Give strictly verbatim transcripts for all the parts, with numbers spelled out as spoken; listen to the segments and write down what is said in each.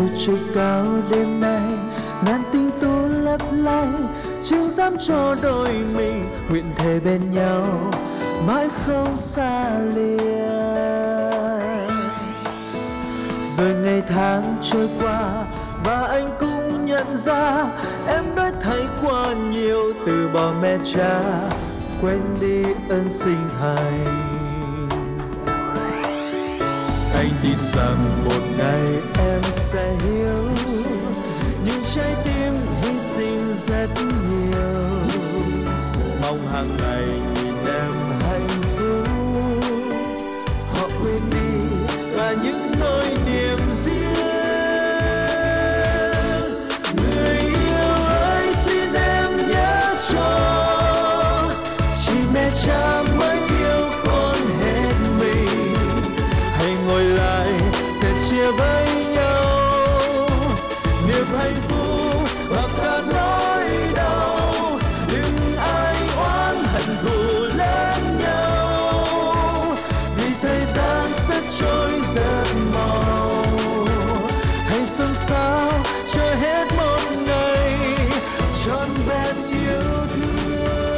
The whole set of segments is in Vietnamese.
trời cao đêm nay, ngàn tinh tú lấp lánh, chứng giám cho đôi mình nguyện thề bên nhau mãi không xa lìa. Rồi ngày tháng trôi qua và anh cũng nhận ra em đã thấy quá nhiều, từ bỏ mẹ cha quên đi ơn sinh thành. Anh tin rằng một ngày em sẽ hiểu, nhưng trái tim hy sinh rất nhiều. Mong hàng ngày nhìn em hạnh phúc, họ quên đi cả những nỗi niềm riêng. Người yêu ơi xin em nhớ cho, chỉ mẹ cha mới yêu con hết mình. Hãy ngồi lại sẽ chia với nhau niềm hạnh phúc và cả nỗi đau. Đừng ai oán hận thù lẫn nhau, vì thời gian sẽ trôi rất mau. Hãy sống sao cho hết một ngày trọn vẹn yêu thương.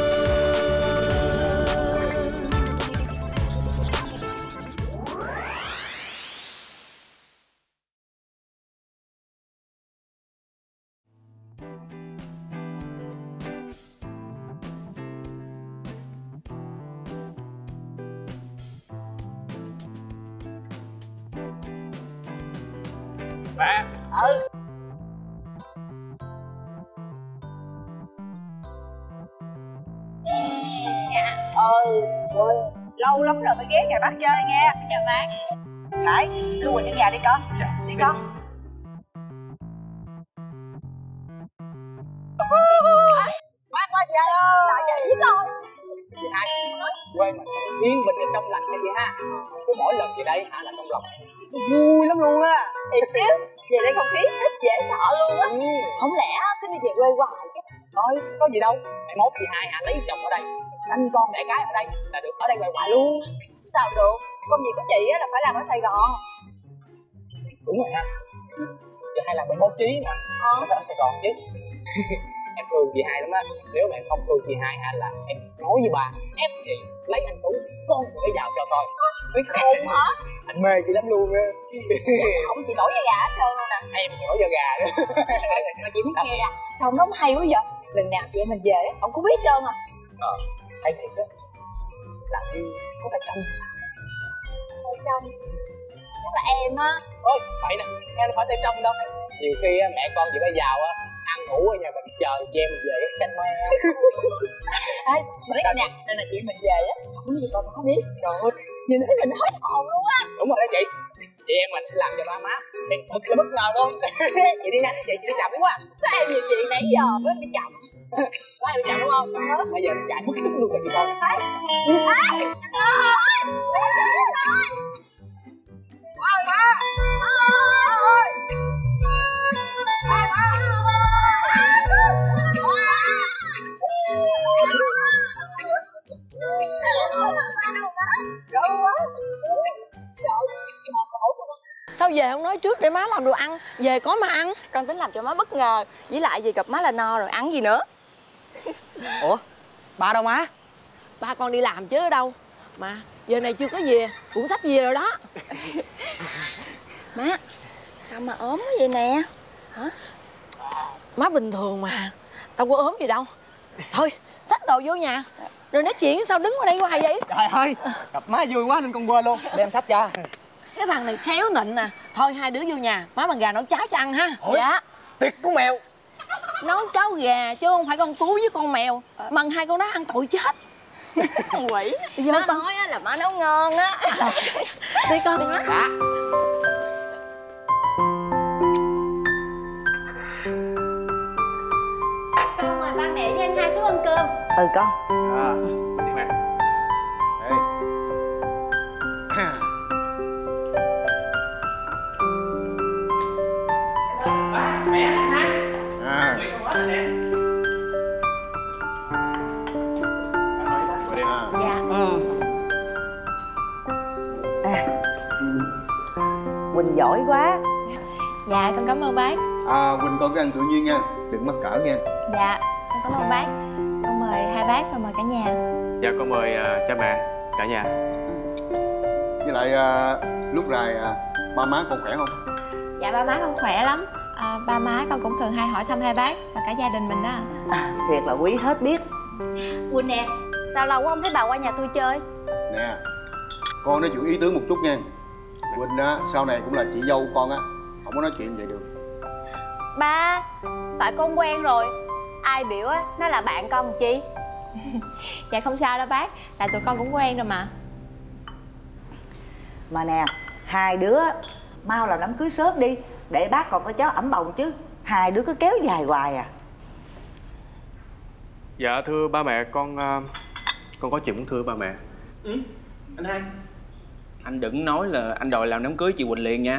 Mẹ. Ừ. Dạ. Ừ. Rồi. Lâu lắm rồi mới ghé nhà bác chơi nghe. Chào bác. Khải, đưa Quỳnh vô nhà đi con. Dạ. Đi con. Bác ơi chị ơi. Là chị rồi. Chị hai quê mình yên bình và trong lành nha chị ha. Cứ mỗi lần về đây hả là trong lòng vui lắm luôn á. Thiệt chứ, về đây không khí ít dễ sợ luôn á. Ừ. Không lẽ cứ đi về quê hoài chứ? Thôi có gì đâu, mẹ mốt chị hai hả lấy chồng ở đây, sanh con đẻ cái ở đây là được, ở đây hoài hoài luôn. Sao được, công việc của chị á là phải làm ở Sài Gòn. Đúng rồi ha, chị hai làm bên báo chí mà, ờ. Phải ở Sài Gòn chứ. Em thương chị hai lắm á, nếu mà em không thương chị hai hả là em nói với bà ép chị lấy anh Tú con để vào cho coi. Biết khôn hả? Anh mê chị lắm luôn á. Không chị nổi da gà hết trơn luôn nè. Em nổi da gà nữa. Mà chị biết nghe à, không nó hay quá vậy. Lần nào chị em mình về không có biết trơn à. Ờ, hay thiệt á. Làm như có tay trong sao? Tay trong? Chắc là em á. Ôi, vậy nè, em đâu phải tay trong đâu. Nhiều khi á, mẹ con chị phải vào á, ăn ngủ ở nhà mình chờ chị em mình về cái canh mai. Ê, mà nói nè, nên là chị em mình về á, không biết gì con không biết. Trời ơi, nhìn thấy mình hết hồn luôn á. Đúng rồi đó chị. Chị em mình sẽ làm cho ba má em thật là bất ngờ luôn. Chị đi nhanh chị, chị đi chậm quá. Sao em nhiều chuyện nãy giờ mới đi chậm. Có em đi chậm đúng không? Bây giờ chạy mất tức luôn rồi chị con. Thấy. Thấy. Ôi. Ôi má. Ôi. Ôi má. Sao về không nói trước để má làm đồ ăn, về có mà ăn. Con tính làm cho má bất ngờ, với lại về gặp má là no rồi ăn gì nữa. Ủa, ba đâu má? Ba con đi làm chứ ở đâu. Mà giờ này chưa có về, cũng sắp về rồi đó. Má, sao mà ốm quá vậy nè? Hả? Má bình thường mà, tao có ốm gì đâu. Thôi, xách đồ vô nhà rồi nói chuyện, sao đứng ở đây hoài vậy? Trời ơi, gặp má vui quá nên con quên luôn. Đem sách cho. Cái thằng này khéo nịnh nè. Thôi hai đứa vô nhà, má bằng gà nấu cháo cho ăn ha. Ủa? Dạ. Tiệc của mèo. Nấu cháo gà chứ không phải con Tú với con mèo. Mần hai con đó ăn tội chết. Quỷ. Má con nói là má nấu ngon á. Đi con. Đi má. Dạ. Con mời ba mẹ với anh hai xuống ăn cơm. Ừ con. À, đi mẹ. Ê. Ba, mẹ, hai. À. Người xong hết rồi nè. Dạ. Ừ. À. Quỳnh giỏi quá. Dạ con cảm ơn bác. À, Quỳnh con cứ ăn tự nhiên nha, đừng mắc cỡ nha. Dạ con cảm ơn bác. Con mời hai bác và mời cả nhà. Dạ con mời uh, cha mẹ, cả nhà. Với lại uh, lúc này uh, ba má con khỏe không? Dạ ba má con khỏe lắm. À, ba má con cũng thường hay hỏi thăm hai bác và cả gia đình mình đó. À, thiệt là quý hết biết. Quỳnh nè, sao lâu quá không thấy bà qua nhà tôi chơi? Nè, con nói chuyện ý tứ một chút nha. Quỳnh á, sau này cũng là chị dâu con á, không có nói chuyện vậy được. Ba, tại con quen rồi, ai biểu á, nó là bạn con làm chi. Dạ không sao đâu bác, tại tụi con cũng quen rồi mà. Mà nè, hai đứa mau làm đám cưới sớm đi, để bác còn có cháu ẵm bồng chứ. Hai đứa cứ kéo dài hoài à. Dạ thưa ba mẹ, con uh, con có chuyện muốn thưa ba mẹ. Ừ, anh hai, anh đừng nói là anh đòi làm đám cưới chị Quỳnh liền nha.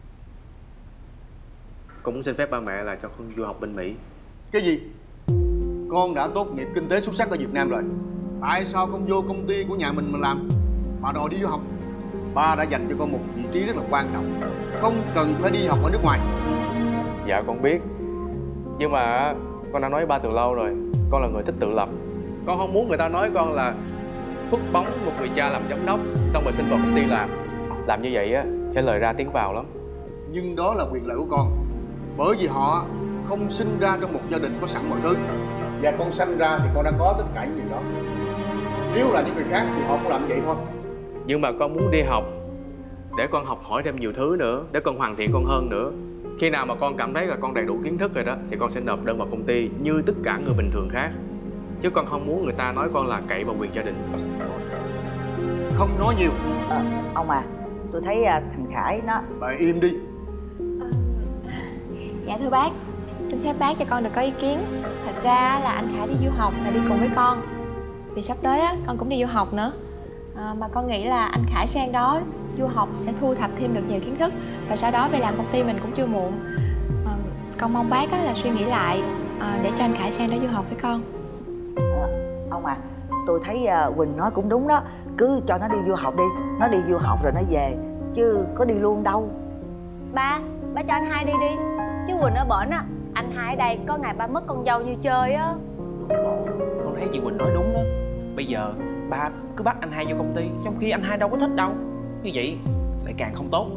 Con muốn xin phép ba mẹ là cho con du học bên Mỹ. Cái gì? Con đã tốt nghiệp kinh tế xuất sắc ở Việt Nam rồi, tại sao không vô công ty của nhà mình mà làm mà đòi đi du học? Ba đã dành cho con một vị trí rất là quan trọng, không cần phải đi học ở nước ngoài. Dạ con biết, nhưng mà con đã nói với ba từ lâu rồi, con là người thích tự lập. Con không muốn người ta nói con là phất bóng một người cha làm giám đốc xong rồi xin vào công ty làm. Làm như vậy á sẽ lời ra tiếng vào lắm. Nhưng đó là quyền lợi của con, bởi vì họ không sinh ra trong một gia đình có sẵn mọi thứ, và con sanh ra thì con đã có tất cả những điều đó. Nếu là những người khác thì họ cũng làm vậy thôi. Nhưng mà con muốn đi học để con học hỏi thêm nhiều thứ nữa, để con hoàn thiện con hơn nữa. Khi nào mà con cảm thấy là con đầy đủ kiến thức rồi đó thì con sẽ nộp đơn vào công ty như tất cả người bình thường khác. Chứ con không muốn người ta nói con là cậy vào quyền gia đình. Không nói nhiều. À, ông à, tôi thấy uh, thằng Khải nó... Bà im đi. À, dạ thưa bác, xin phép bác cho con được có ý kiến. Thật ra là anh Khải đi du học là đi cùng với con, vì sắp tới á, con cũng đi du học nữa. À, mà con nghĩ là anh Khải sang đó du học sẽ thu thập thêm được nhiều kiến thức, rồi sau đó về làm công ty mình cũng chưa muộn. À, con mong bác á, là suy nghĩ lại à, để cho anh Khải sang đó du học với con. À, ông à, tôi thấy uh, Quỳnh nói cũng đúng đó. Cứ cho nó đi du học đi, nó đi du học rồi nó về, chứ có đi luôn đâu. Ba, ba cho anh hai đi đi, chứ Quỳnh ở bển á, anh hai ở đây có ngày ba mất con dâu như chơi á. Con thấy chị Quỳnh nói đúng đó. Bây giờ ba cứ bắt anh hai vô công ty, trong khi anh hai đâu có thích đâu. Như vậy lại càng không tốt.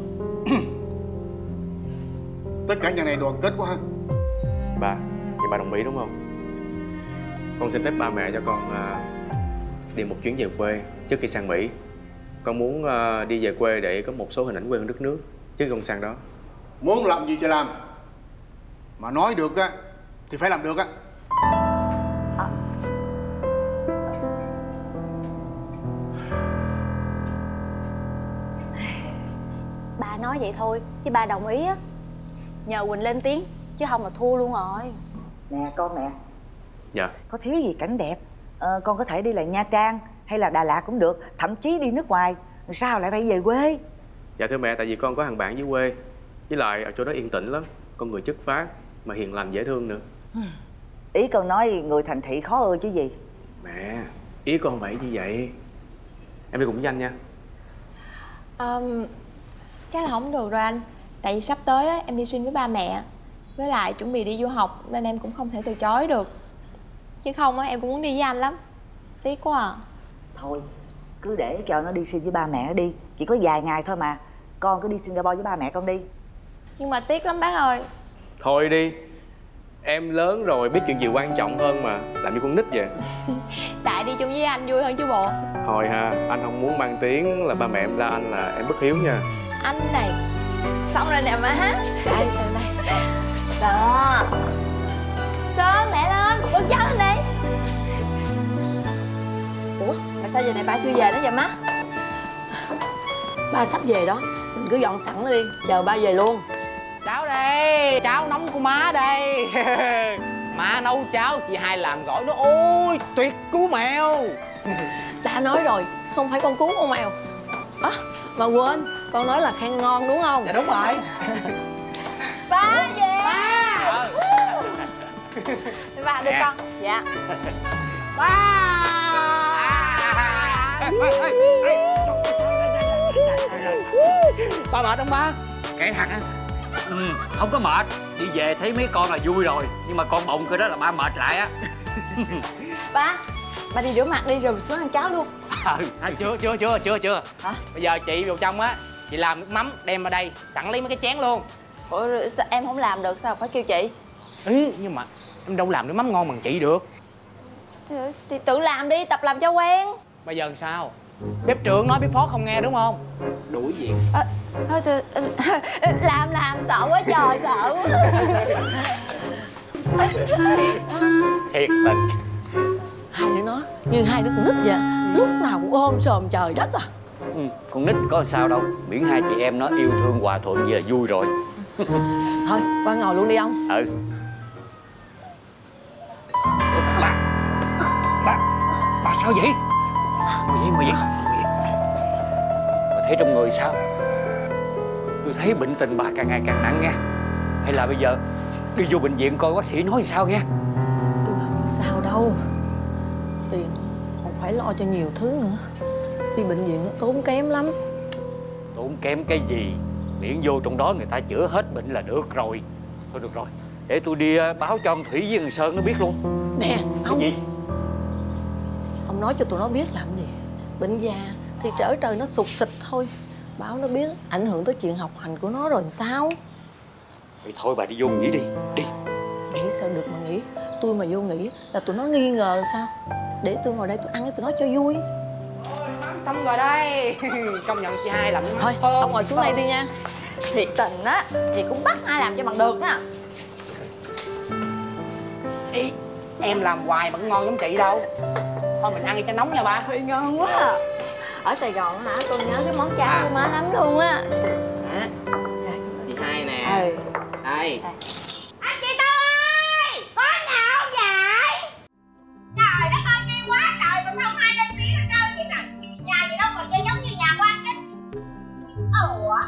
Tất cả nhà này đoàn kết quá ha. Ba, vậy ba đồng ý đúng không? Con xin phép ba mẹ cho con uh, đi một chuyến về quê trước khi sang Mỹ. Con muốn uh, đi về quê để có một số hình ảnh quê hương đất nước chứ không sang đó. Muốn làm gì thì làm, mà nói được á thì phải làm được á. À. Ba nói vậy thôi chứ ba đồng ý á. Nhờ Quỳnh lên tiếng chứ không là thua luôn rồi. Nè con nè. Dạ. Có thiếu gì cảnh đẹp, ờ, con có thể đi là Nha Trang hay là Đà Lạt cũng được, thậm chí đi nước ngoài. Sao lại phải về quê? Dạ thưa mẹ, tại vì con có thằng bạn dưới quê, với lại ở chỗ đó yên tĩnh lắm, con người chất phác mà hiền lành dễ thương nữa. Ý con nói người thành thị khó ơi chứ gì. Mẹ, ý con không phải như vậy. Em đi cùng với anh nha. um, Chắc là không được rồi anh. Tại vì sắp tới á, em đi sinh với ba mẹ, với lại chuẩn bị đi du học nên em cũng không thể từ chối được. Chứ không á, em cũng muốn đi với anh lắm. Tiếc quá à. Thôi, cứ để cho nó đi xin với ba mẹ nó đi. Chỉ có vài ngày thôi mà. Con cứ đi Singapore với ba mẹ con đi. Nhưng mà tiếc lắm bác ơi. Thôi đi, em lớn rồi biết chuyện gì quan trọng hơn mà, làm như con nít vậy. Tại đi chung với anh vui hơn chứ bộ. Thôi ha, anh không muốn mang tiếng là ba mẹ em la anh là em bất hiếu nha. Anh này. Xong rồi nè má. Đây, đây, đây. Đó. Sơn, mẹ lên, con cháu lên đi. Ủa, mà sao giờ này ba chưa về đó vậy má? Ba sắp về đó, mình cứ dọn sẵn nó đi, chờ ba về luôn. Cháo đây, cháo nóng của má đây. Má nấu cháo chị hai làm gỏi nó ôi tuyệt cứu mèo. Đã nói rồi, không phải con cứu con mèo. À, mà quên, con nói là khen ngon đúng không? Dạ đúng rồi. Ba về. Ba. Ba đưa con. Dạ. Ba. Ba mệt không ba? Kệ thằng á. Ừ, không có mệt. Đi về thấy mấy con là vui rồi. Nhưng mà con bụng coi đó là ba mệt lại á. Ba, ba đi rửa mặt đi rồi xuống ăn cháo luôn. Ờ, à, chưa chưa chưa chưa chưa. Hả? Bây giờ chị vào trong á, chị làm nước mắm đem vào đây, sẵn lấy mấy cái chén luôn. Ủa sao em không làm được, sao phải kêu chị? Ý, nhưng mà em đâu làm nước mắm ngon bằng chị được. Thì, thì tự làm đi, tập làm cho quen. Bây giờ làm sao? Bếp trưởng nói bếp phó không nghe đúng không? Đuổi việc. À, thôi, thôi, làm làm sợ quá trời, sợ quá. Thiệt tình. Hai đứa nó như hai đứa con nít vậy, lúc nào cũng ôm sòm trời đất à. Ừ, con nít có sao đâu. Miễn hai chị em nó yêu thương hòa thuận vậy là vui rồi. Thôi qua ngồi luôn đi ông. Ừ. Bà Bà Bà sao vậy? Ngồi vậy, ngồi vậy. Bà thấy trong người sao? Tôi thấy bệnh tình bà càng ngày càng nặng nha. Hay là bây giờ đi vô bệnh viện coi bác sĩ nói sao nha. Tôi không có sao đâu. Tiền còn phải lo cho nhiều thứ nữa. Đi bệnh viện nó tốn kém lắm. Tốn kém cái gì? Miễn vô trong đó người ta chữa hết bệnh là được rồi. Thôi được rồi, để tôi đi báo cho ông Thủy với thằng Sơn nó biết luôn. Nè cái ông gì? Ông nói cho tụi nó biết làm gì. Bệnh già thì trở trời nó sụt sịch thôi. Báo nó biết ảnh hưởng tới chuyện học hành của nó rồi sao? Vậy thôi bà đi vô nghỉ đi. Đi. Nghĩ sao được mà nghĩ. Tôi mà vô nghỉ là tụi nó nghi ngờ sao? Để tôi ngồi đây tôi ăn với tụi nó cho vui. Xong rồi đây. Công nhận chị hai làm nước mắm Thôi thơm. ông ngồi xuống đây đi nha. Thiệt tình á thì cũng bắt ai làm cho bằng được á. Ý, em làm hoài mà cũng ngon giống chị đâu. Thôi mình ăn đi cho nóng nha ba. Ôi, ngon quá à. Ở Sài Gòn hả, tôi nhớ cái món cháo À. của má lắm luôn á. À, chị hai nè. Ừ. Đây. Anh chị Tư ơi, có nhà không vậy? Trời đất ơi, nghe quá trời mà sao hai lên tiếng hết trơn vậy nè. Nhà gì đâu mà chơi giống như nhà của anh chứ. Ủa?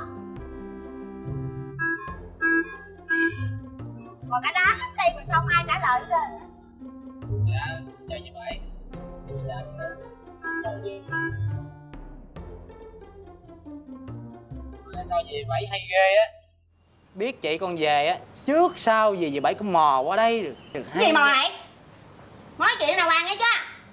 Còn cả đám lắm đây mà sao không ai trả lời hết trơn? Dạ, chơi như vậy. Dạ. Chơi gì? Sao gì bảy hay ghê á. Biết chị con về á, trước sau gì gì bảy cũng mò qua đây được. được hay Gì mà mày? Nói chuyện nào ăn ấy chứ?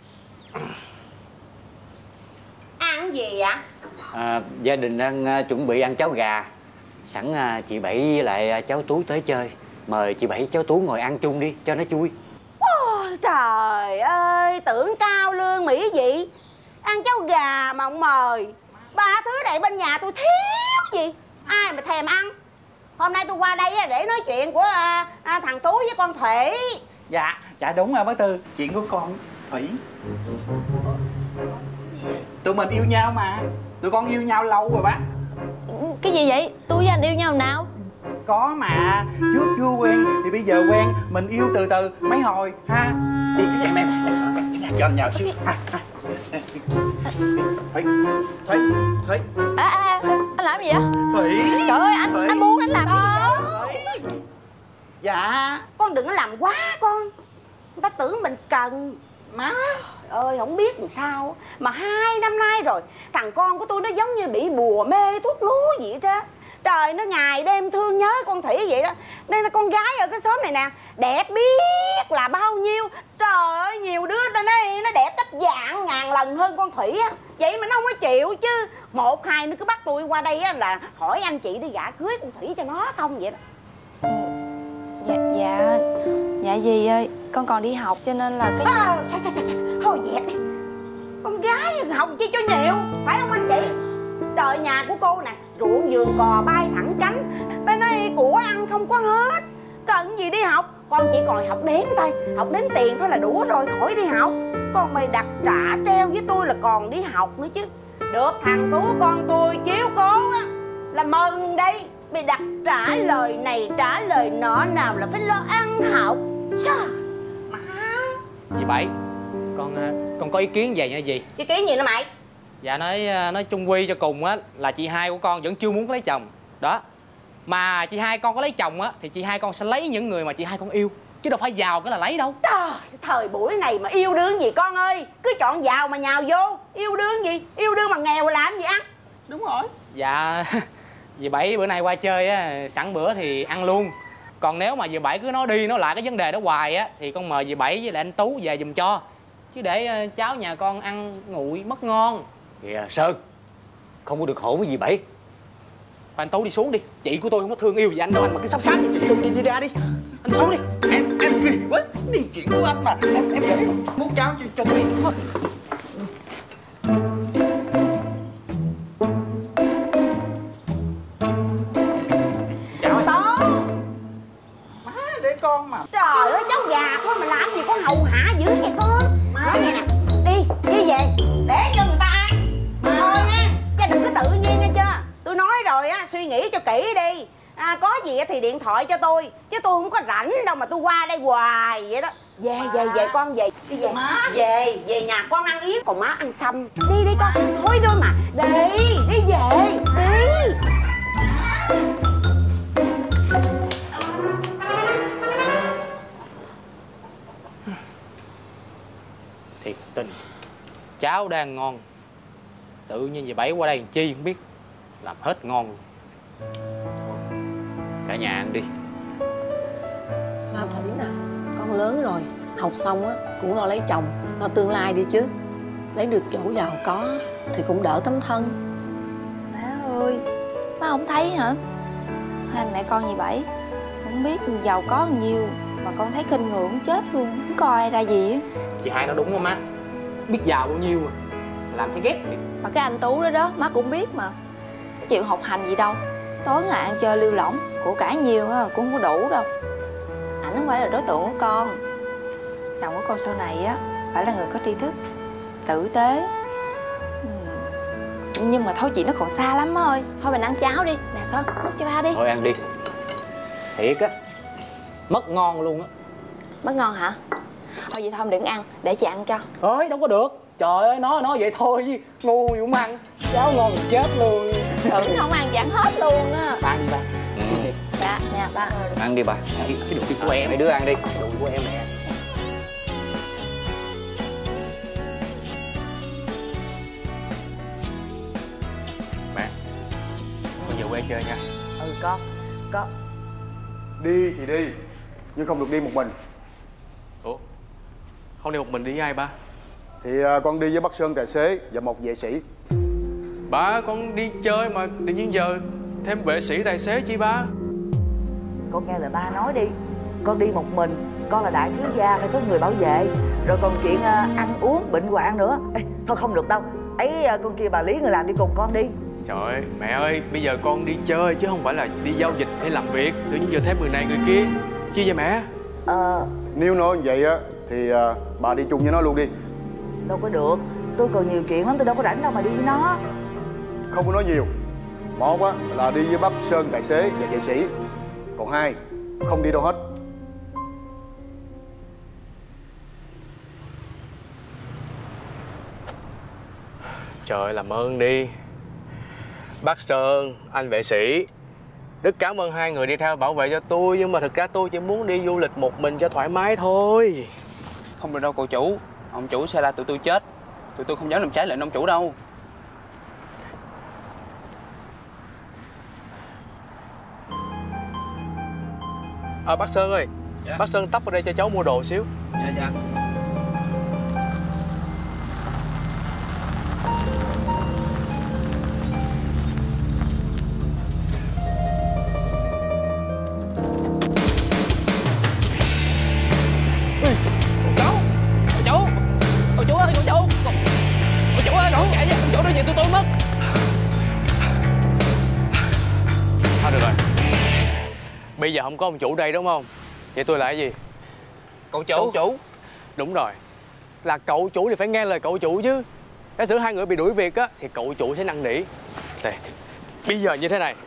Ăn gì vậy? À, gia đình đang uh, chuẩn bị ăn cháo gà. Sẵn uh, chị Bảy với lại uh, cháu Tú tới chơi. Mời chị Bảy cháu Tú ngồi ăn chung đi cho nó vui. Ôi, trời ơi, tưởng cao lương mỹ vị. Ăn cháo gà mà không mời. Ba thứ này bên nhà tôi thiếu gì. Ai mà thèm ăn. Hôm nay tôi qua đây để nói chuyện của à, à, thằng Tú với con Thủy. Dạ, dạ đúng rồi bác Tư. Chuyện của con Thủy. Tụi mình yêu nhau mà. Tụi con yêu nhau lâu rồi bác. Cái gì vậy? Tôi với anh yêu nhau nào? Có mà. Trước chưa quen thì bây giờ quen. Mình yêu từ từ mấy hồi ha. Đi xem em. Cho anh nhờ xíu. Thủy. Thủy. Thủy. À, à, à, anh làm gì vậy? Thủy. Trời ơi, anh Thủy. anh muốn anh làm gì vậy? Dạ. Con đừng có làm quá con. Người ta tưởng mình cần. Má ơi, không biết làm sao mà hai năm nay rồi thằng con của tôi nó giống như bị bùa mê thuốc lú gì hết á. Trời, nó ngày đêm thương nhớ con Thủy vậy đó. Đây là con gái ở cái xóm này nè, đẹp biết là bao nhiêu. Trời ơi, nhiều đứa ta nói nó đẹp gấp vạn ngàn lần hơn con Thủy á. Vậy mà nó không có chịu chứ. Một hai nó cứ bắt tôi qua đây á là hỏi anh chị đi gả cưới con Thủy cho nó không vậy đó. Dạ, dạ, dạ dì ơi, con còn đi học cho nên là cái... À, sao, sao, sao, sao, thôi dẹp đi. Con gái học chi cho nhiều, phải không anh chị? Trời, nhà của cô nè, ruộng vườn cò bay thẳng cánh. Ta nói của ăn không có hết. Cần gì đi học, con chỉ còn học đếm thôi. Học đếm tiền thôi là đủ rồi, khỏi đi học. Con mày đặt trả treo với tôi là còn đi học nữa chứ. Được thằng Tú con tôi chiếu cố á là mừng đây. Bị đặt trả lời này trả lời nọ, nào là phải lo ăn học. Sao mà Dì Bảy, con con có ý kiến vậy nha dì. ý kiến gì nữa mày? Dạ nói nói chung quy cho cùng á là chị hai của con vẫn chưa muốn lấy chồng. Đó. Mà chị hai con có lấy chồng á thì chị hai con sẽ lấy những người mà chị hai con yêu, chứ đâu phải giàu cái là lấy đâu. Trời, thời buổi này mà yêu đương gì con ơi. Cứ chọn giàu mà nhào vô. Yêu đương gì? Yêu đương mà nghèo làm gì ăn? Đúng rồi. Dạ dì Bảy bữa nay qua chơi á, sẵn bữa thì ăn luôn. Còn nếu mà dì Bảy cứ nói đi nói lại cái vấn đề đó hoài á thì con mời dì Bảy với lại anh Tú về giùm cho. Chứ để cháu nhà con ăn nguội mất ngon. Kìa Sơn, không có được hổ với dì Bảy. Anh Tú đi xuống đi, chị của tôi không có thương yêu gì anh đâu, anh mà cứ sắp sáp với chị tôi đi, đi ra đi. Anh đi xuống đi. Em em kỳ quá, đi chuyện của anh mà. Em em, em muốn cháu cho, cho tôi. Cháu Tú. Má để con mà. Trời ơi cháu già quá mà làm gì có hầu hạ dữ vậy con. Nói nghe nè, đi, đi về, để cho người ta ăn. Thôi nha, chứ đừng có tự nhiên nghe chưa. Tôi nói rồi á, suy nghĩ cho kỹ đi. À, có gì thì điện thoại cho tôi. Chứ tôi không có rảnh đâu mà tôi qua đây hoài vậy đó. Về, về, về con về. Đi về, má. Về, về nhà con ăn yến. Còn má ăn sâm. Đi, đi con, thôi thôi mà. Đi, đi về, đi. Thiệt tình, cháo đang ngon, tự nhiên dì Bảy qua đây làm chi không biết, làm hết ngon. Cả nhà ăn đi. Ba Thủy nè, con lớn rồi, học xong á cũng lo lấy chồng, lo tương lai đi chứ. Lấy được chỗ giàu có thì cũng đỡ tấm thân. Má ơi, má không thấy hả? Hai mẹ con gì Bảy không biết giàu có nhiều mà con thấy kinh người cũng chết luôn, không coi ai ra gì á. Chị Hai nói đúng không má? Biết giàu bao nhiêu mà làm thấy ghét thiệt. Mà cái anh Tú đó đó, má cũng biết mà. Chịu học hành gì đâu, tối ngày ăn chơi lêu lỏng, của cải nhiều á cũng không có đủ đâu. Ảnh không phải là đối tượng của con. Chồng của con sau này á phải là người có tri thức, tử tế. Ừ. Nhưng mà thôi chị nó còn xa lắm ơi. Thôi mình ăn cháo đi. Nè Sơn, múc cho ba đi. Thôi ăn đi. Thiệt á, mất ngon luôn á. Mất ngon hả? Thôi vậy thôi mình đừng ăn, để chị ăn cho. Ơi đâu có được. Trời ơi, nói nói vậy thôi chứ ngu gì cũng ăn. Cháo ngon thì chết luôn. Tưởng không ăn chị ăn hết luôn á. Ba đi ba. Ừ. Dạ, nè ba. Ăn đi bà. Cái đồ của em. Mấy đứa ăn đi. Đồ của em nè. Mẹ, con về quê chơi nha. Ừ con, con. Đi thì đi, nhưng không được đi một mình. Ủa, không đi một mình đi với ai ba? Thì à, con đi với bác Sơn tài xế và một vệ sĩ. Ba, con đi chơi mà tự nhiên giờ thêm vệ sĩ tài xế chi ba? Con nghe lời ba nói đi. Con đi một mình, con là đại thiếu gia phải có người bảo vệ. Rồi còn chuyện uh, ăn uống, bệnh hoạn nữa. Ê, thôi không được đâu. Ấy uh, con kia bà Lý người làm đi cùng con đi. Trời ơi, mẹ ơi, bây giờ con đi chơi chứ không phải là đi giao dịch hay làm việc. Tự nhiên giờ thêm người này người kia. Chi vậy mẹ? Ờ... Nếu nói như vậy á thì à, bà đi chung với nó luôn đi. Đâu có được, tôi còn nhiều chuyện lắm, tôi đâu có rảnh đâu mà đi với nó. Không có nói nhiều. Một á là đi với bác Sơn tài xế và vệ sĩ. Còn hai, không đi đâu hết. Trời ơi, làm ơn đi. Bác Sơn, anh vệ sĩ, rất cảm ơn hai người đi theo bảo vệ cho tôi. Nhưng mà thực ra tôi chỉ muốn đi du lịch một mình cho thoải mái thôi. Không được đâu cậu chủ. Ông chủ sẽ là tụi tôi chết. Tụi tôi không dám làm trái lệnh ông chủ đâu. À, bác Sơn ơi, dạ. Bác Sơn tấp vào đây cho cháu mua đồ xíu. Dạ dạ. Bây giờ không có ông chủ đây đúng không? Vậy tôi là cái gì? Cậu chủ. Cậu chủ. Đúng rồi. Là cậu chủ thì phải nghe lời cậu chủ chứ. Giả sử hai người bị đuổi việc á thì cậu chủ sẽ năn nỉ. Đây. Bây giờ như thế này.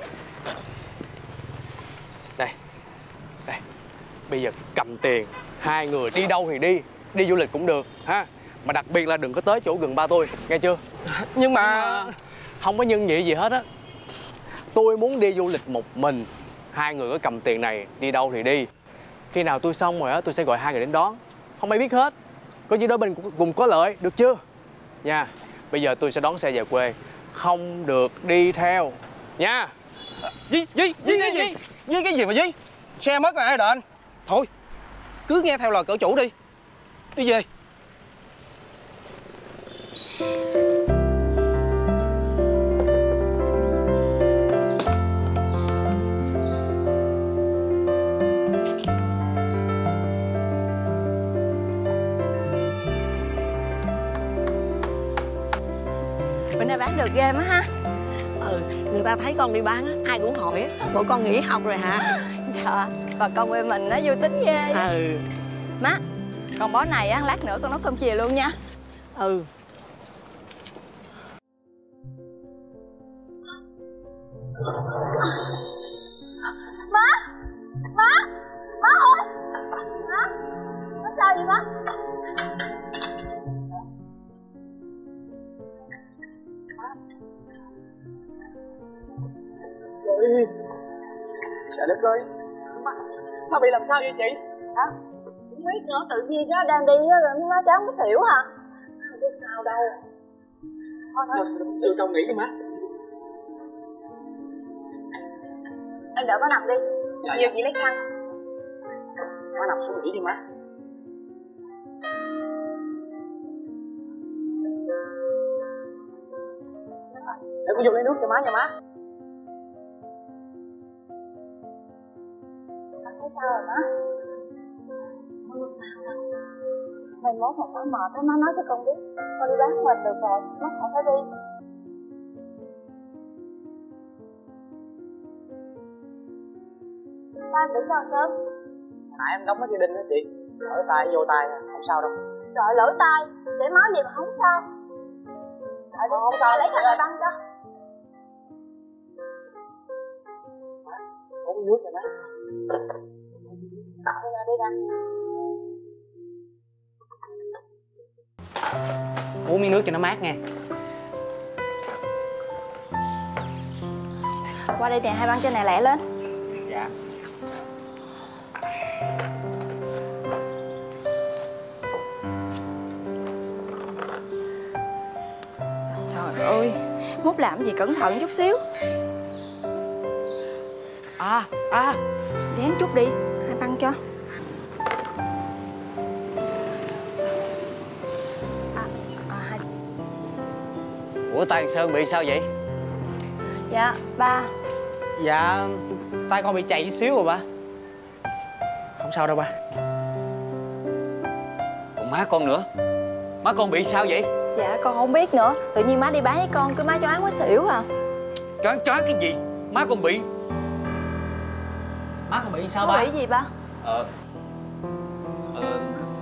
Đây. Đây. Bây giờ cầm tiền, hai người đi đâu thì đi, đi du lịch cũng được ha. Mà đặc biệt là đừng có tới chỗ gần ba tôi, nghe chưa? Nhưng mà không có nhân nhị gì hết á. Tôi muốn đi du lịch một mình. Hai người có cầm tiền này, đi đâu thì đi. Khi nào tôi xong rồi á, tôi sẽ gọi hai người đến đón. Không ai biết hết. Coi như đôi bên cùng có lợi, được chưa? Nha. Bây giờ tôi sẽ đón xe về quê. Không được đi theo nha. Dí, dí, dí cái gì? Dí cái gì mà dí? Xe mất rồi ai đền? Thôi, cứ nghe theo lời cậu chủ đi. Đi về. Bữa nay bán được ghê má ha. Ừ, người ta thấy con đi bán á, ai cũng hỏi á, bộ con nghỉ học rồi hả? Dạ, bà con quê mình nó vui tính ghê. Ừ. Má, con bó này á, lát nữa con nấu cơm chiều luôn nha. Ừ. Má! Má! Má ơi! Má! Má sao vậy má? Trời, trời đất ơi, má, má bị làm sao vậy chị? Hả? Không biết nữa, tự nhiên á, đang đi á, rồi má cháu mới xỉu hả? Không có sao đâu. Thôi thôi, tự trong nghỉ đi má. Em đỡ má nằm đi, Dạ, nhiều dạ. chị lấy khăn. Má nằm xuống nghỉ đi má. À, để con vô lấy nước cho má nha má. Má thấy sao rồi má? Không có sao đâu. Mai mốt mà má mệt á, má nói cho con biết. Con đi bán mệt được rồi, má không phải đi. Ba em bị sao sớm? Nãy em đóng mấy cái đinh đó chị, lỡ tay vô tay không sao đâu. Trời, lỡ tay, chảy máu gì mà không sao. Trời, Không, không sao lấy chị khăn ơi. ra băng cho. Uống nước rồi má. Đi ra, đi ra. Uống miếng nước cho nó mát nha. Qua đây nè, hai băng trên này lẹ lên. Dạ. Trời ơi, mốt làm gì cẩn thận chút xíu. À, à, Dán chút đi, hai băng cho. À, à, hai... Ủa tay Sơn bị sao vậy? Dạ, ba. dạ, tay con bị chảy xíu rồi ba. Không sao đâu ba. Còn má con nữa, má con bị sao vậy? Dạ, con không biết nữa. Tự nhiên má đi bán với con, cái má choáng quá xỉu à. Choáng choáng cái gì? Má con bị. Má con bị sao Có ba? bị gì ba? Ờ Ờ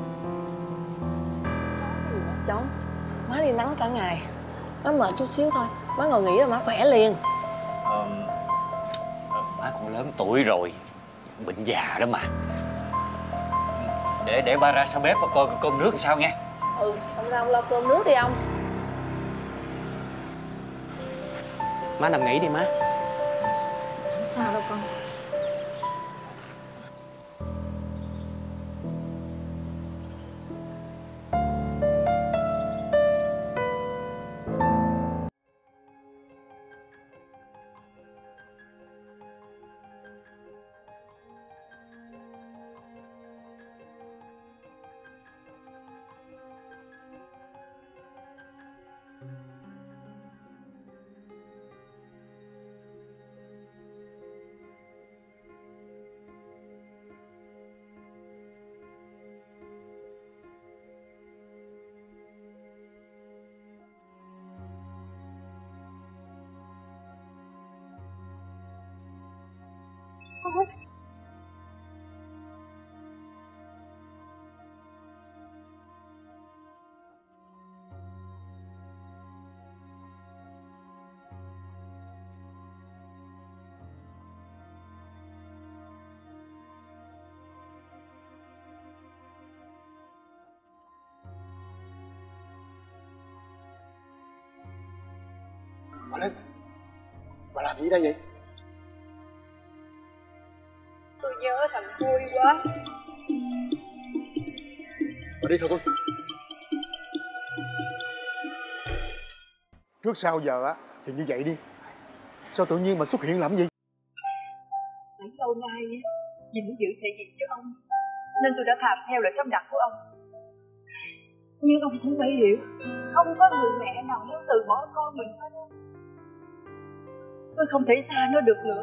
Cháu, má đi nắng cả ngày. Má mệt chút xíu thôi, má ngồi nghỉ rồi má khỏe liền. ờ, ờ, Má con lớn tuổi rồi, bệnh già đó mà. Để để ba ra sau bếp coi coi cơm nước làm sao nghe. Ừ, ông ra ông lo cơm nước đi ông. Má nằm nghỉ đi má. Không sao đâu con. Bà Linh, bà làm gì đây vậy? Tôi nhớ thằng Vui quá. Bà đi theo tôi. Trước sau giờ á thì như vậy đi. Sao tự nhiên mà xuất hiện làm gì? ai á, vì muốn giữ thể diện cho ông nên tôi đã làm theo lời sắp đặt của ông. Nhưng ông cũng phải hiểu, không có người mẹ nào muốn từ bỏ con mình hết. Tôi không thể xa nó được nữa.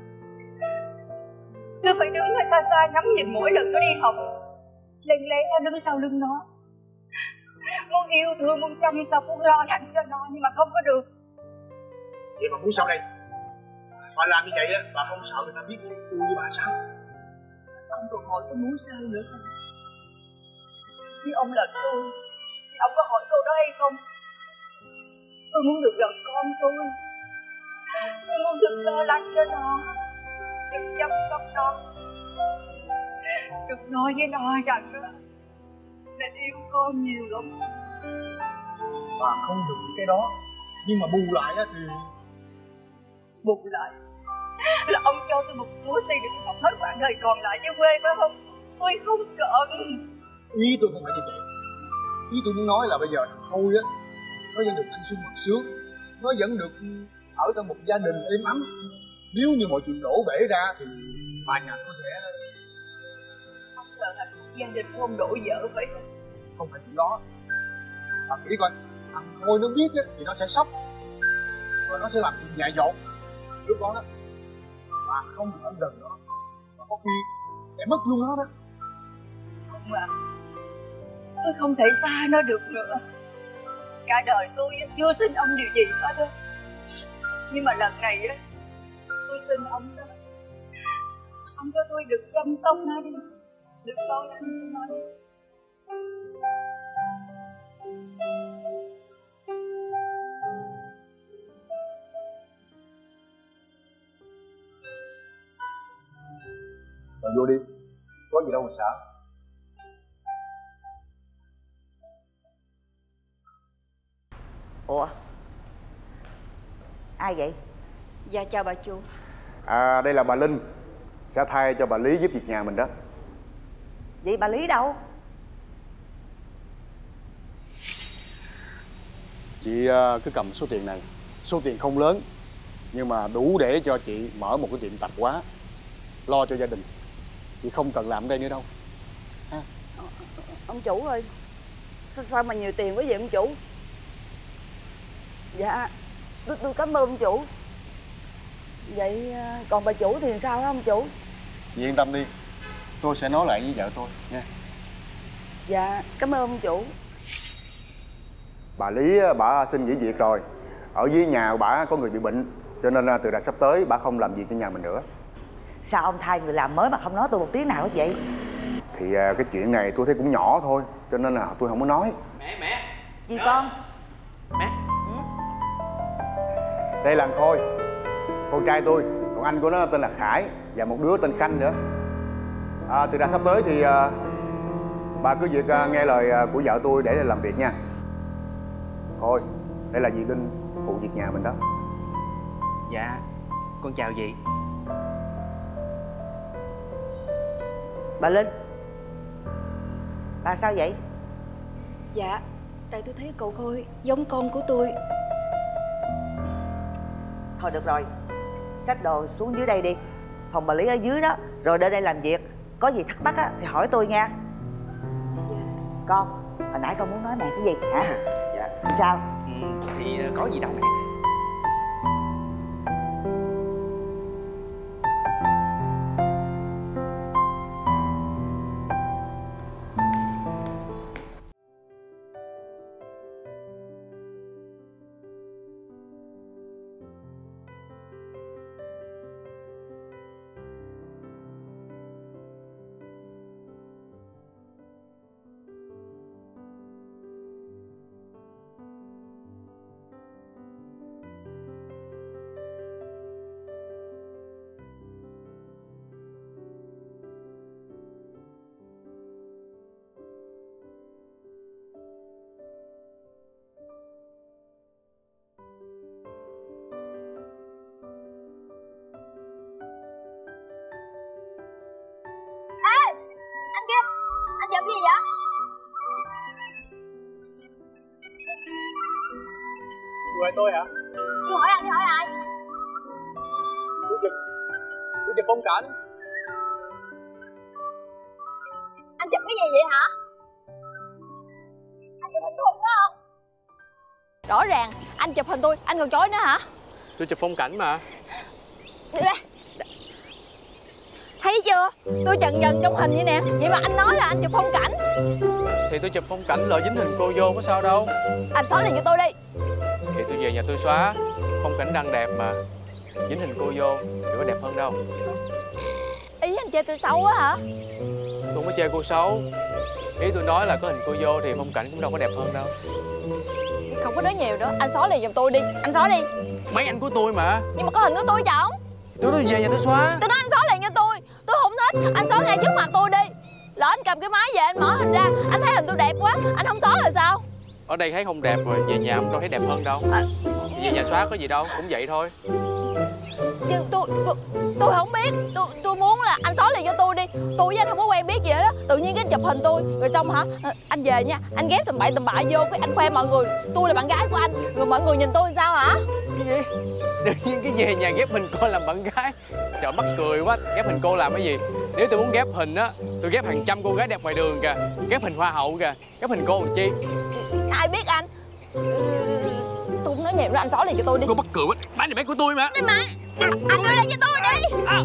Tôi phải đứng ở xa xa ngắm nhìn mỗi lần nó đi học, lén lén nó đứng sau lưng nó, muốn yêu thương, muốn chăm sóc, muốn lo lắng cho nó, nhưng mà không có được. Vậy mà muốn sao đây? Bà làm như vậy á, bà không sợ người ta biết tôi với bà sao? Ông còn hỏi tôi muốn sao nữa không? Nếu ông là tôi thì ông có hỏi câu đó hay không? Tôi muốn được gần con tôi, tôi muốn được lo lắng cho nó, được chăm sóc nó, được nói với nó rằng mẹ yêu con nhiều lắm. Bà không được những cái đó, nhưng mà bù lại á thì bù lại là ông cho tôi một số tiền để tôi sống hết quãng đời còn lại với quê, phải không? Tôi không cần. Ý tôi không phải như vậy. Ý tôi muốn nói là bây giờ thằng Khôi á, nó vẫn được ăn sung mặc sướng, nó vẫn được ở trong một gia đình êm ấm. Nếu như mọi chuyện đổ bể ra thì bà nhà có thể ông sợ hạnh phúc gia đình của ông đổ vỡ, phải không? Không phải chuyện đó. Bà nghĩ coi, thằng Khôi nó biết á thì nó sẽ sốc, rồi nó sẽ làm chuyện dại dột. Lúc đó đó bà không được ở gần nó, mà có khi để mất luôn nó đó. Không ạ, tôi không thể xa nó được nữa. Cả đời tôi chưa xin ông điều gì hết á, nhưng mà lần này á tôi xin ông đó, ông cho tôi được chăm sóc nó đi, được lo lắng cho nó đi. Bà vô đi, có gì đâu mà sợ. Ủa, ai vậy? Dạ chào bà chủ. À, đây là bà Linh, sẽ thay cho bà Lý giúp việc nhà mình đó. Vậy bà Lý đâu? Chị cứ cầm số tiền này, số tiền không lớn nhưng mà đủ để cho chị mở một cái tiệm tạp hóa, lo cho gia đình. Chị không cần làm ở đây nữa đâu ha. Ông chủ ơi, sao, sao mà nhiều tiền quá vậy ông chủ? Dạ, tôi, tôi cảm ơn ông chủ. Vậy còn bà chủ thì sao hả ông chủ? Chị yên tâm đi, tôi sẽ nói lại với vợ tôi nha. Dạ, cảm ơn ông chủ. Bà Lý bà xin nghỉ việc rồi. Ở dưới nhà bà có người bị bệnh, cho nên từ đợt sắp tới bà không làm việc cho nhà mình nữa. Sao ông thay người làm mới mà không nói tôi một tiếng nào hết vậy? Thì cái chuyện này tôi thấy cũng nhỏ thôi, cho nên là tôi không có nói. Mẹ, mẹ. Gì con? Mẹ. Ừ? Đây là thằng Khôi, con trai tôi. Còn anh của nó tên là Khải, và một đứa tên Khanh nữa. À, từ đợt sắp tới thì à, bà cứ việc à, nghe lời của vợ tôi để làm việc nha. Thôi, đây là dì Linh, phụ việc nhà mình đó. Dạ, con chào dì. Bà Linh, bà sao vậy? Dạ, tại tôi thấy cậu Khôi giống con của tôi. Thôi được rồi, xách đồ xuống dưới đây đi. Phòng bà Lý ở dưới đó, rồi đến đây làm việc. Có gì thắc mắc á, thì hỏi tôi nha. Dạ. Con, hồi nãy con muốn nói mẹ cái gì hả? Dạ. Sao? Ừ, thì có gì đâu mẹ. Anh giận gì vậy? Người tôi hả? Tôi hỏi anh thì hỏi ai? Tôi chụp Tôi chụp phong cảnh. Anh chụp cái gì vậy hả? Anh chụp hình tôi phải không? Rõ ràng anh chụp hình tôi, anh còn chối nữa hả? Tôi chụp phong cảnh mà. Đi ra. Thấy chưa? Tôi chần chần trong hình vậy nè. Vậy mà anh nói là anh chụp phong cảnh. Thì tôi chụp phong cảnh lỡ dính hình cô vô có sao đâu. Anh xóa liền cho tôi đi. Thì tôi về nhà tôi xóa. Phong cảnh đang đẹp mà. Dính hình cô vô thì có đẹp hơn đâu. Ý anh chê tôi xấu á hả? Tôi không có chê cô xấu. Ý tôi nói là có hình cô vô thì phong cảnh cũng đâu có đẹp hơn đâu. Không có nói nhiều nữa. Anh xóa liền giùm tôi đi. Anh xóa đi. Máy ảnh của tôi mà. Nhưng mà có hình của tôi chồng. Tôi nói về nhà tôi xóa. Tôi nói anh xóa liền cho tôi. Tôi không thích. Anh xóa ngay trước mặt tôi đi. Lỡ anh cầm cái máy về anh mở hình ra, anh thấy hình tôi đẹp quá, anh không xóa rồi sao? Ở đây thấy không đẹp rồi, về nhà không đâu thấy đẹp hơn đâu. À... Về nhà xóa có gì đâu, cũng vậy thôi. Nhưng tôi tôi, tôi không biết. Tôi tôi muốn là anh xóa liền cho tôi đi. Tôi với anh không có quen biết gì hết đó. Tự nhiên cái chụp hình tôi rồi xong hả? Anh về nha, anh ghép tầm bậy tầm bạ vô cái anh khoe mọi người tôi là bạn gái của anh, rồi mọi người nhìn tôi làm sao hả? Cái gì? Tự nhiên cái về nhà ghép hình cô làm bạn gái. Trời mắc cười quá. Ghép hình cô làm cái gì? Nếu tôi muốn ghép hình á, tôi ghép hàng trăm cô gái đẹp ngoài đường kìa. Ghép hình hoa hậu kìa. Ghép hình cô làm chi? Ai biết anh. Tôi không nói nhiều nữa, anh xóa liền cho tôi đi. Cô mắc cười quá. Máy này máy của tôi mà. Cái máy anh đưa đây cho tôi đi. À.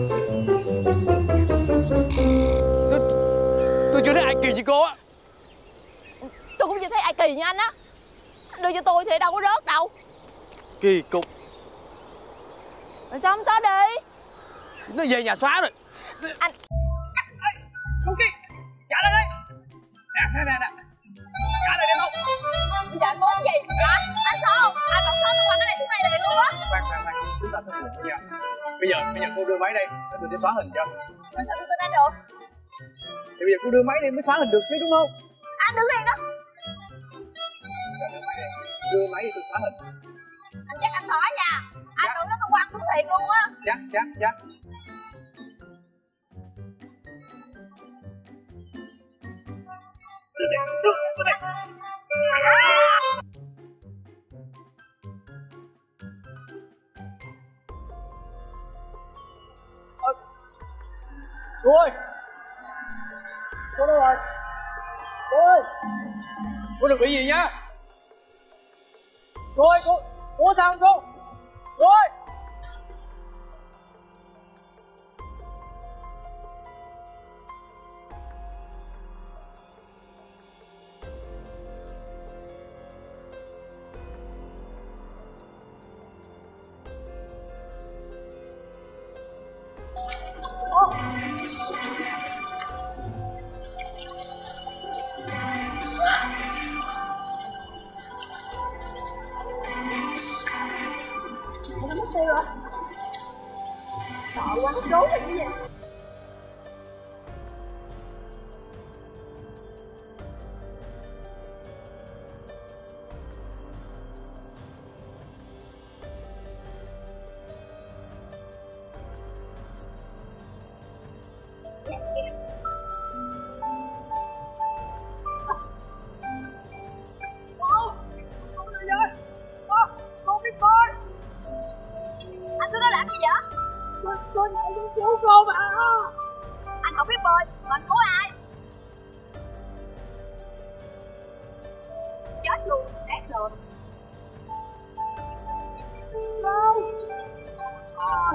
Tôi tôi chưa thấy ai kỳ như cô á. Tôi cũng chưa thấy ai kỳ như anh á. Anh đưa cho tôi thì đâu có rớt đâu. Kỳ cục. Rồi sao không xóa đi? Nó về nhà xóa rồi. Anh Không Ki, trả lại đây. Nè nè nè nè. Trả lại đây không? Dạ muốn gì? Hả? Anh sao không? Anh không xóa tôi quăng cái này xuống này liền luôn á. Khoan khoan khoan, chúng ta thương lượng với nhau. Bây giờ bây giờ cô đưa máy đây, để tôi sẽ xóa hình cho. Mà sao tôi tin anh được? Thì bây giờ cô đưa máy đây mới xóa hình được chứ đúng không? Anh đứng yên đó. Đưa máy đây, đưa máy đi tôi xóa hình. Anh chắc anh xóa nha. Anh đừng nói tôi quăng xuống thiệt luôn á. Chắc chắc chắc. Đưa đây, đưa, đưa đây. Cô ơi! Cô đâu rồi? Cô ơi! Cô đừng bị gì nhá! Cô ơi! Cô! Cô sao không cô? Cô ơi! Nó mất tiêu rồi. Sợ quá, trốn rồi cái gì? Cô nhảy xuống cứu cô mà. Anh không biết bơi mà anh cứu ai? Chết luôn, ép rồi. Không. À.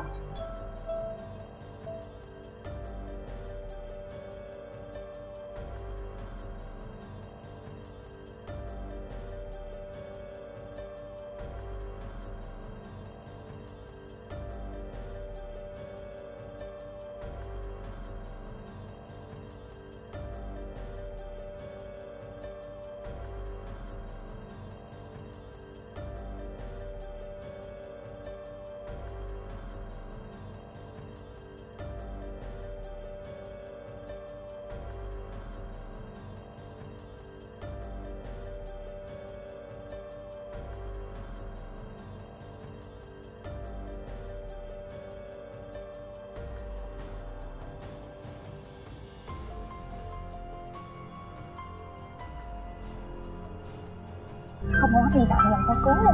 Không có hiện tại làm sao cứu nè.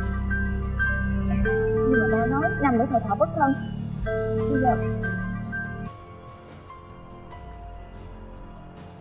Nhưng mà ba nói nằm để thờ thọ bất thân. Bây giờ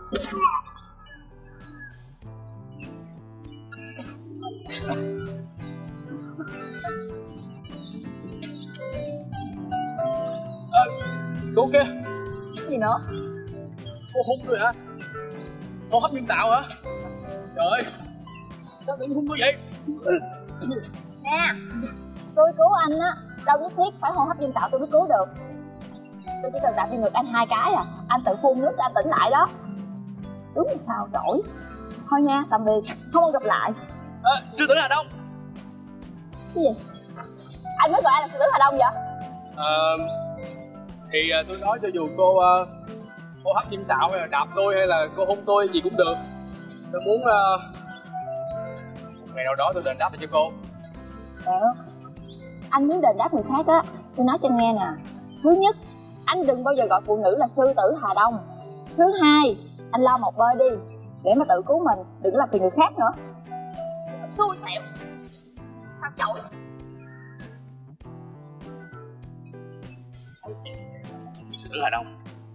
À, cô kia. Cái gì nữa? Cô hung rồi hả? Hô hấp nhân tạo hả? Trời ơi, sao tự nhiên hung tôi vậy? Nè, tôi cứu anh á, đâu nhất thiết phải hô hấp nhân tạo tôi mới cứu được. Tôi chỉ cần đạp trên ngực anh hai cái à, anh tự phun nước ra tỉnh lại đó. Đúng là sao nổi. Thôi nha, tạm biệt, không còn gặp lại. À, sư tử Hà Đông. Cái gì? Anh mới gọi anh là sư tử Hà Đông vậy? Ờ, thì uh, tôi nói cho dù cô uh, hô hấp nhân tạo hay là đạp tôi hay là cô hung tôi gì cũng được. Tôi muốn uh, một ngày nào đó tôi đền đáp lại cho cô. Được. Anh muốn đền đáp người khác á, tôi nói cho anh nghe nè. Thứ nhất, anh đừng bao giờ gọi phụ nữ là sư tử Hà Đông. Thứ hai, anh lo một bơi đi để mà tự cứu mình, đừng làm phiền người khác nữa. Xui xẻo. Sao chổi. Sư tử Hà Đông.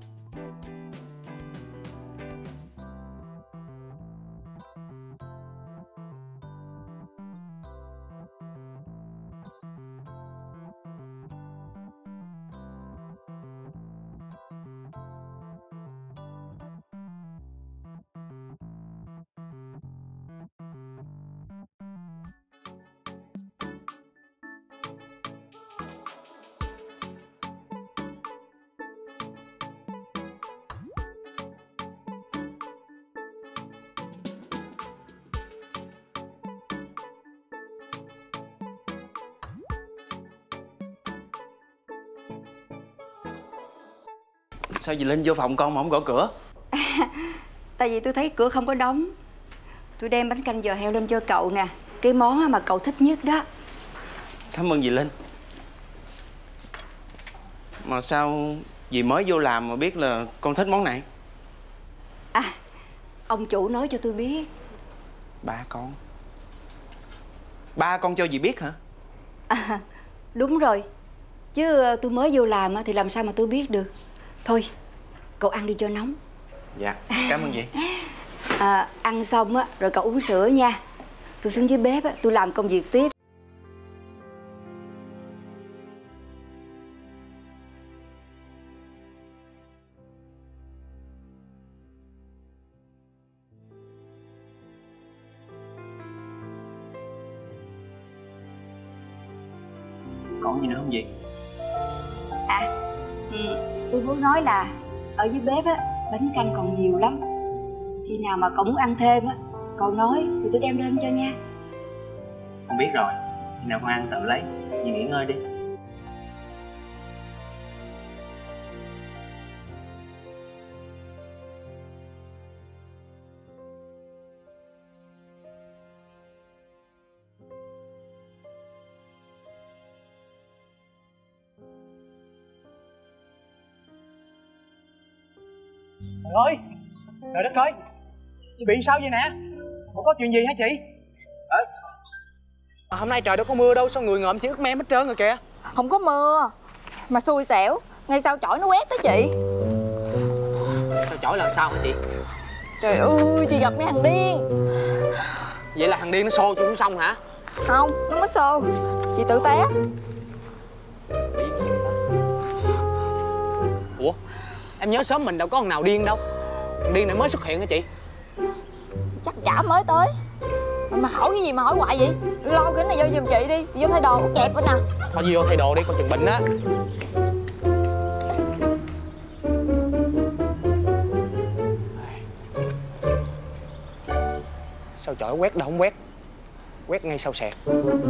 Sao dì Linh vô phòng con mà không gõ cửa? À, tại vì tôi thấy cửa không có đóng. Tôi đem bánh canh giò heo lên cho cậu nè. Cái món mà cậu thích nhất đó. Cảm ơn dì Linh. Mà sao dì mới vô làm mà biết là con thích món này? À, ông chủ nói cho tôi biết. Ba con? Ba con cho dì biết hả? À, đúng rồi. Chứ tôi mới vô làm thì làm sao mà tôi biết được. Thôi, cậu ăn đi cho nóng. Dạ, cảm ơn chị. À, ăn xong á, rồi cậu uống sữa nha. Tôi xuống dưới bếp á, tôi làm công việc tiếp. Còn gì nữa không chị? À, ừ, tôi muốn nói là ở dưới bếp á, bánh canh còn nhiều lắm. Khi nào mà cậu muốn ăn thêm á, cậu nói thì tôi đem lên cho nha. Con biết rồi, khi nào con ăn tự lấy. Dì nghỉ ngơi đi. Trời ơi, trời đất ơi, chị bị sao vậy nè? Ủa có chuyện gì hả chị? À, hôm nay trời đâu có mưa đâu, sao người ngợm chỉ ướt mem hết trơn rồi kìa. Không có mưa, mà xui xẻo, ngay sau chổi nó quét đó chị. Sao chổi là sao hả chị? Trời ơi, chị gặp cái thằng điên. Vậy là thằng điên nó xô chị xuống sông hả? Không, nó mới xô, chị tự té. Ủa, em nhớ sớm mình đâu có thằng nào điên đâu. Thằng điên này mới xuất hiện hả chị? Chắc chả mới tới. Mà hỏi cái gì mà hỏi hoài vậy? Lo cái này vô giùm chị đi, vô thay đồ, kẹp bên nè. Thôi vô thay đồ đi, con chừng bệnh á. Sao chổi quét đâu không quét? Quét ngay sau sẹt.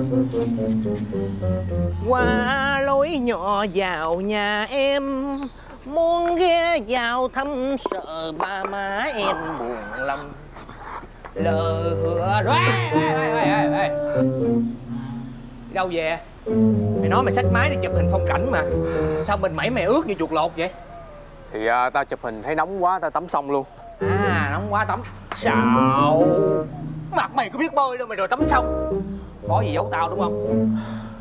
Qua lối nhỏ vào nhà em, muốn ghé vào thăm sợ ba má em buồn lòng. Lờ hứa rồi. Ê, ê, ê, ê, ê. Đi đâu về? Mày nói mày xách máy đi chụp hình phong cảnh mà. Sao mình mẩy mày ướt như chuột lột vậy? Thì uh, tao chụp hình thấy nóng quá, tao tắm xong luôn. À, nóng quá tắm. Sao? Mặt mày có biết bơi đâu mày rồi tắm xong. Có gì giấu tao đúng không?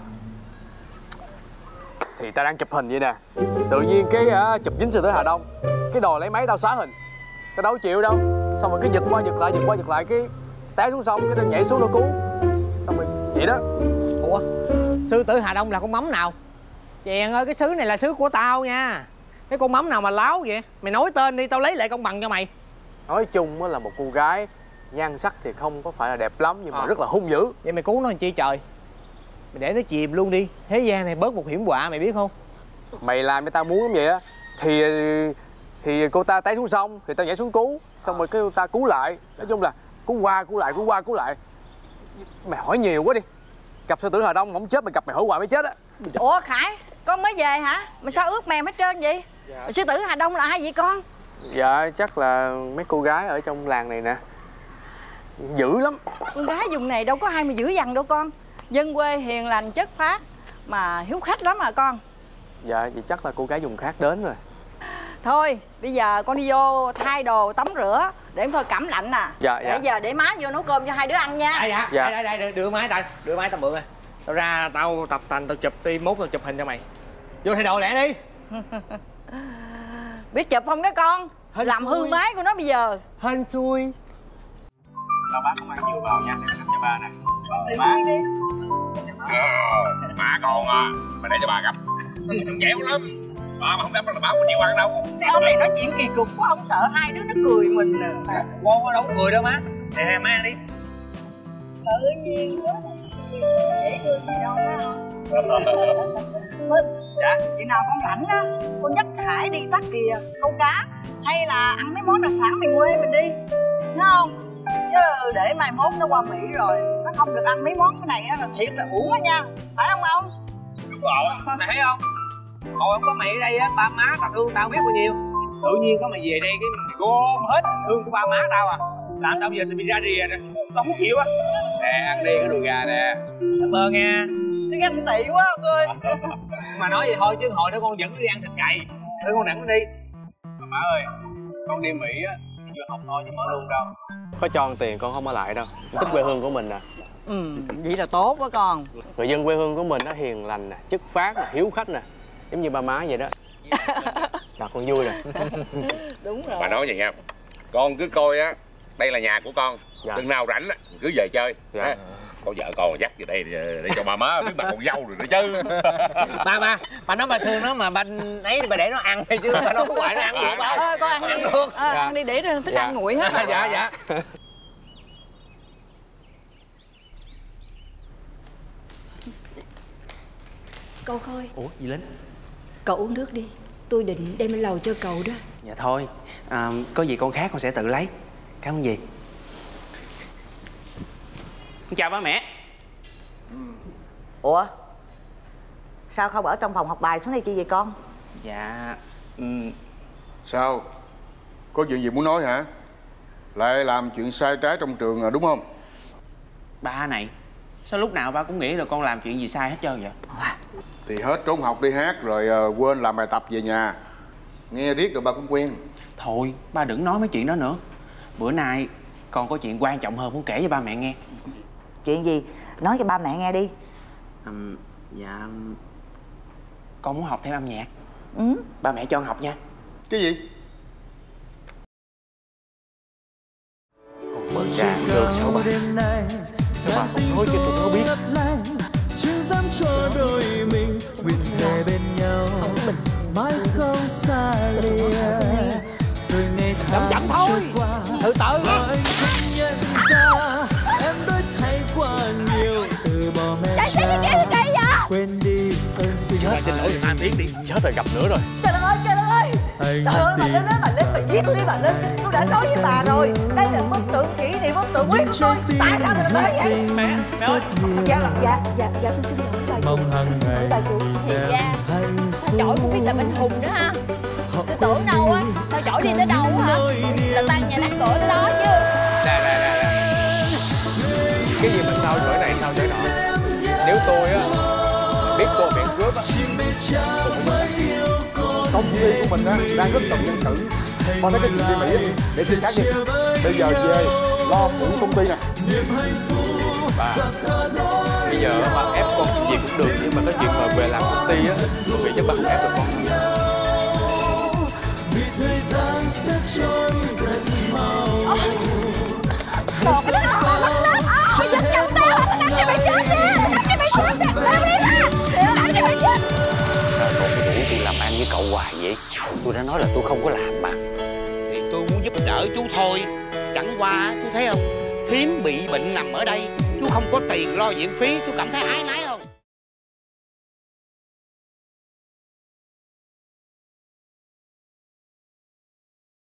Thì tao đang chụp hình vậy nè. Tự nhiên cái uh, chụp dính sư tử Hà Đông. Cái đòi lấy máy tao xóa hình. tao đâu chịu đâu. Xong rồi cái giật qua giật lại giật qua giật lại cái té xuống sông, cái tao nhảy xuống nó cứu. Xong rồi vậy đó. Ủa, sư tử Hà Đông là con mắm nào? Chèn ơi, cái xứ này là xứ của tao nha. Cái con mắm nào mà láo vậy? Mày nói tên đi, tao lấy lại công bằng cho mày. Nói chung á là một cô gái nhan sắc thì không có phải là đẹp lắm, nhưng mà à. rất là hung dữ. Vậy mày cứu nó làm chi trời? Mày để nó chìm luôn đi. Thế gian này bớt một hiểm họa, mày biết không? Mày làm cho tao muốn lắm vậy á. Thì thì cô ta té xuống sông thì tao nhảy xuống cứu. Xong à. rồi cái cô ta cứu lại. Nói chung là cứu qua cứu lại cứu qua cứu lại. Mày hỏi nhiều quá đi. Gặp sư tử Hà Đông không chết, mày gặp mày hỏi hoài mới chết á. Ủa Khải, con mới về hả? Mà sao ướt mèm hết trơn vậy? Dạ. Sư tử Hà Đông là ai vậy con? Dạ chắc là mấy cô gái ở trong làng này nè. Dữ lắm. Con gái vùng này đâu có ai mà dữ dằn đâu con. Dân quê hiền lành chất phác mà hiếu khách lắm à con. Dạ vậy chắc là cô gái vùng khác đến rồi. Thôi bây giờ con đi vô thay đồ tắm rửa để em thôi cảm lạnh nè. Dạ, để dạ. giờ để má vô nấu cơm cho hai đứa ăn nha. À, dạ. Dạ. Đây đây đây đưa máy tao, đưa máy tao mượn à. Tao ra tao tập tành tao chụp đi, mốt tao chụp hình cho mày. Vô thay đồ lẹ đi. Biết chụp không đó con? Hên làm xui. Hư máy của nó bây giờ. Hên xui. Tao bác không ăn nhiều vào nha, để cho ba nè. Ba đi. Ba con à, mà để cho ba gặp. Đừng dẻo lắm. Ba mà không gặp là ba không chịu ăn đâu. Sao mày nói chuyện kỳ cục quá, không sợ hai đứa nó cười mình à? Con có đâu có cười đâu má. Nè má ăn đi. Tự nhiên quá. Dễ thương gì đâu má. Minh, dạ? Chị nào con rảnh á, con dắt Khải đi tắt kìa, câu cá. Hay là ăn mấy món đặc sản miền quê mình đi. Thấy không? Chứ để mai mốt nó qua Mỹ rồi nó không được ăn mấy món cái này á là thiệt là uổng á nha. Phải không ông? Đúng rồi, mày thấy không? Hồi không có mày ở đây á, ba má tao thương tao biết bao nhiêu. Tự nhiên có mày về đây cái mày gom hết thương của ba má tao à. Làm tao bây giờ tao bị ra rìa nè, tao không chịu á. Nè, ăn đi cái đùi gà nè. Cảm ơn nha. Nó ganh tị quá ông ơi. Mà nói vậy thôi chứ hồi đó con vẫn đi ăn thịt cày. Thôi con nặng nó đi. Mà má ơi, con đi Mỹ á, vừa học thôi chứ mở luôn đâu. Có cho tiền con không ở lại đâu. Thích quê hương của mình nè. Ừ, vậy là tốt quá con. Người dân quê hương của mình nó hiền lành nè, chất phác nè, hiếu khách nè. Giống như ba má vậy đó. Là con vui rồi. Đúng rồi. Bà nói vậy nha, con cứ coi á, đây là nhà của con. Dạ. Chừng nào rảnh á, cứ về chơi. Dạ. À, có vợ con dắt về đây để, để cho ba má biết bà con dâu rồi đó chứ. Ba ba, bà nói bà thương nó mà bà ấy thì bà để nó ăn thôi chứ bà nói hoài nó ăn được đâu. Ờ, con ăn đi. Ăn được. À, dạ. Ăn đi để thức dạ. ăn nguội hết. À, dạ dạ. Cậu Khôi. Ủa gì Linh? Cậu uống nước đi. Tôi định đem lên lầu cho cậu đó. Dạ thôi, à, có gì con khác con sẽ tự lấy. Cảm ơn dì. Chào ba mẹ. Ủa, sao không ở trong phòng học bài xuống đây chi vậy con? Dạ um... Sao? Có chuyện gì muốn nói hả? Lại làm chuyện sai trái trong trường à, đúng không? Ba này, sao lúc nào ba cũng nghĩ là con làm chuyện gì sai hết trơn vậy? Thì hết trốn học đi hát rồi uh, quên làm bài tập về nhà. Nghe riết rồi ba cũng quen. Thôi, ba đừng nói mấy chuyện đó nữa. Bữa nay con có chuyện quan trọng hơn muốn kể cho ba mẹ nghe. Chuyện gì? Nói cho ba mẹ nghe đi. um, Dạ con muốn học thêm âm nhạc. Ừ. Ba mẹ cho con học nha. Cái gì? Con mở ra được sao ba? Sao ba không nói cho tụi nó biết? Chưa dám cho đôi mình nguyện thề bên nhau mãi không xa lìa. Rồi ngày chậm chậm thôi, từ từ. Anh không nhận ra em đổi thay quá nhiều, từ bỏ mẹ cha quên đi ơn sinh Chết, xin lỗi hai tiếng đi. Chết rồi, gặp nữa rồi. Trời đất ơi, trời đất ơi. Trời ơi, bà Linh ơi, bà Linh, bà giết tôi đi bà Linh. Tôi đã nói với bà rồi, đây là bức tượng kỷ niệm, bức tượng quý của tôi. Tại sao bà nói vậy? Mẹ, mẹ ơi. Dạ, dạ, dạ, dạ tôi xin lỗi bà chủ. mong hàng ngày Bà chủ. Thì ra sao chổi cũng biết là bên Hùng nữa ha. Tôi tưởng đâu á, sao chổi đi tới đâu á hả? Là tan nhà nát cửa tới đó chứ. Nè nè nè nè. Cái gì mà sao chổi này sao chổi nọ. Nếu tôi á biết cô miệng cướp á, tôi phải giúp. Công ty của mình á đang rất cần nhân sự. Con thấy cái chuyện đi Mỹ á, để xin khác đi. Bây giờ về lo phụ công ty nè. Bà, bây giờ bà ép con chuyện gì cũng được, nhưng mà cái chuyện mà về làm công ty á, tôi nghĩ chắc bà không ép được con. Vì thời gian sẽ trôi dần bò cái đó nó bắt lên. Ôi giật chồng tao, tao đánh cho mày chết đi. Đánh cho mày chết đi. Tao đi ra. Đánh cho mày chết. Sao cậu cứ rủ tôi làm ăn với cậu hoài vậy? Tôi đã nói là tôi không có làm mà. Thì tôi muốn giúp đỡ chú thôi. Chẳng qua chú thấy không, thím bị bệnh nằm ở đây, chú không có tiền lo viện phí, chú cảm thấy ái nái không?